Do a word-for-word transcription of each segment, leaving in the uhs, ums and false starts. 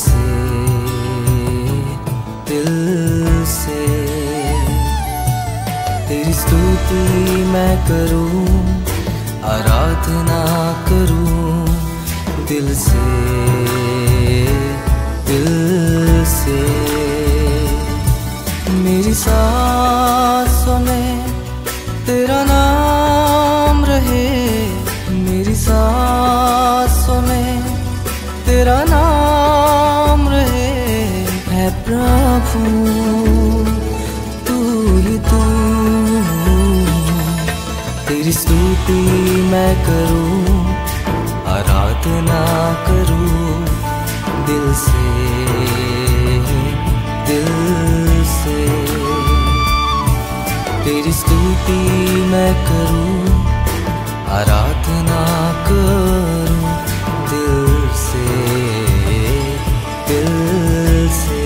से दिल से तेरी स्तुति मैं करूं, आराधना करूं दिल से दिल से। मेरी सांसों में तेरा नाम रहे, मेरी सांसों में तेरा नाम रहे। है प्रभु तू ही तू, तेरी स्तुति मैं करूं, आराधना करूं दिल से दिल से। तेरी स्तुति मैं करूं, आराधना करूं दिल से दिल से।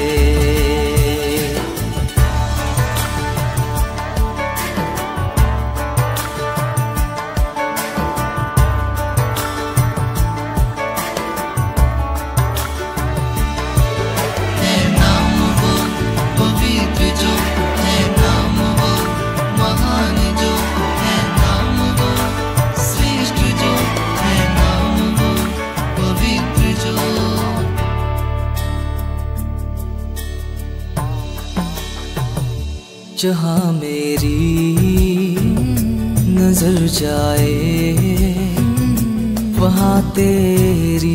जहाँ मेरी नजर जाए वहाँ तेरी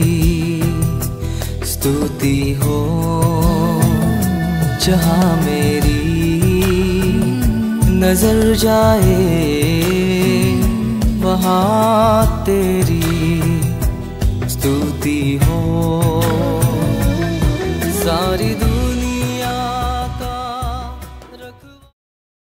स्तुति हो। जहाँ मेरी नजर जाए वहाँ तेरी स्तुति हो। सारी